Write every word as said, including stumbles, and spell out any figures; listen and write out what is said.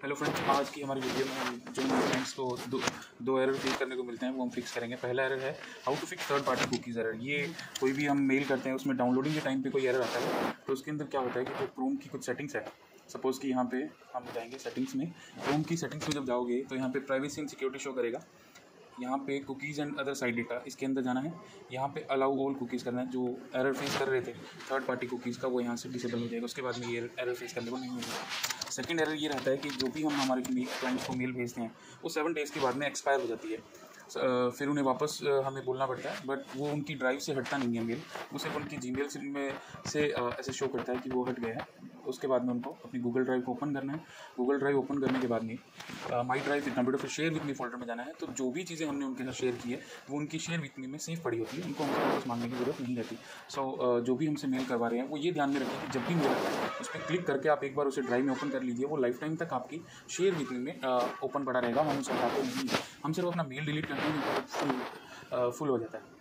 Hello friends, आज की हमारी वीडियो में हम जो फ्रेंड्स को दो दो एरर फेस करने को मिलते हैं वो हम फिक्स करेंगे। पहला एरर है how to fix third party cookies error. ये कोई भी हम मेल करते हैं उसमें डाउनलोडिंग के टाइम पे कोई एरर आता है तो उसके अंदर क्या होता है कि जो क्रोम की कुछ सेटिंग्स है, सपोज़ कि यहाँ पे हम जाएंगे सेटिंग्स में, क्रोम की सेटिंग्स में जब जाओगे तो यहाँ पे प्राइवेसी एंड सिक्योरिटी शो करेगा। यहाँ पे cookies and other side data, इसके अंदर जाना है। यहाँ पे अलाउ ऑल कुकीज़ करना है। जो एरर फेस कर रहे थे थर्ड पार्टी कुकीज़ का, वो यहाँ से डिसेबल हो जाएगा। उसके बाद में ये एरर फेस करने को नहीं मिलेगा। सेकंड एरर ये रहता है कि जो भी हम हमारे क्लाइंट्स को मेल भेजते हैं वो सेवन डेज़ के बाद में एक्सपायर हो जाती है। फिर उन्हें वापस हमें बोलना पड़ता है, बट वो उनकी ड्राइव से हटता नहीं है मेल, वो सिर्फ उनकी जीमेल में से ऐसे शो करता है कि वो हट गया है। उसके बाद में उनको अपनी गूगल ड्राइव को ओपन करना है। गूगल ड्राइव ओपन करने के बाद में माई ड्राइव विद कंप्यूटर फिर शेयर विद मी फोल्डर में जाना है। तो जो भी चीज़ें हमने उनके साथ शेयर की है वो उनकी शेयर विद मी में सेफ पड़ी होती है, उनको हमसे वापस मांगने की जरूरत नहीं रहती। सो so, जो भी हमसे मेल करवा रहे हैं वो ये ध्यान में रखें कि जब भी मेल आता है उस पर क्लिक करके आप एक बार उसे ड्राइव में ओपन कर लीजिए। वो लाइफ टाइम तक आपकी शेयर विद मी में ओपन पड़ा रहेगा। हम उसे हटाते नहीं, हम सिर्फ अपना मेल डिलीट करते हैं, फुल फुल हो जाता है।